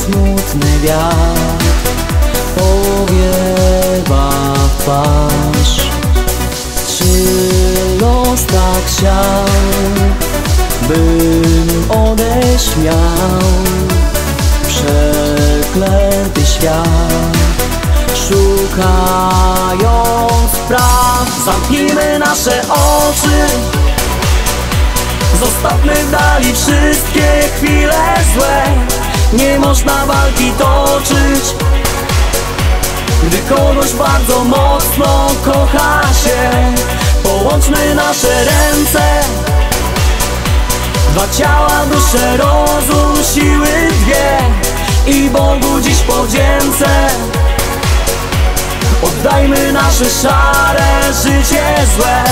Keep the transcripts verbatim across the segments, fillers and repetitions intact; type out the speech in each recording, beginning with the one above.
smutny wiatr powiewa w twarz. Czy los tak chciał, bym odejść miał? Przeklęty świat, szukając praw. Zamknijmy nasze oczy, zostawmy w dali wszystkie chwile złe. Nie można walki toczyć, gdy kogoś bardzo mocno kocha się. Połączmy nasze ręce, dwa ciała, dusze, rozum, siły dwie, i Bogu dziś podzięce oddajmy nasze szare życie złe.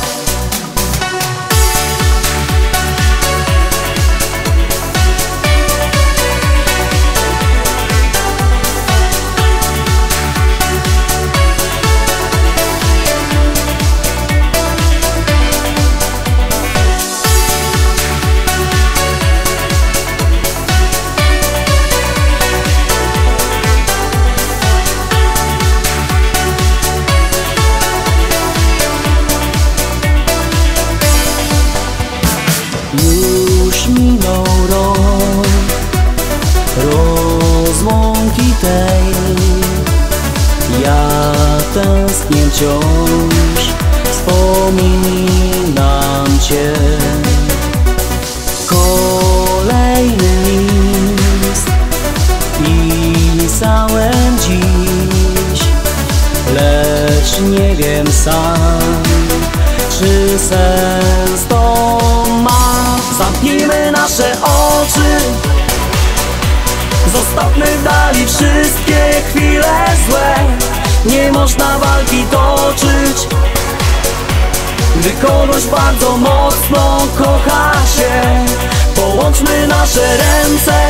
Już minął rok rozłąki tej, ja tęsknię wciąż, wspominam Cię. Kolejny list pisałem dziś, lecz nie wiem sam, czy sens to ma. Zamknijmy nasze oczy, zostawmy w dali wszystkie chwile złe. Nie można walki toczyć, gdy kogoś bardzo mocno kocha się. Połączmy nasze ręce,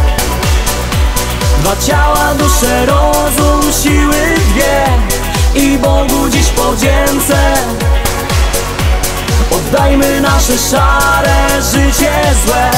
dwa ciała, dusze, rozum, siły dwie, i Bogu dziś podzięce oddajmy nasze szare życie złe.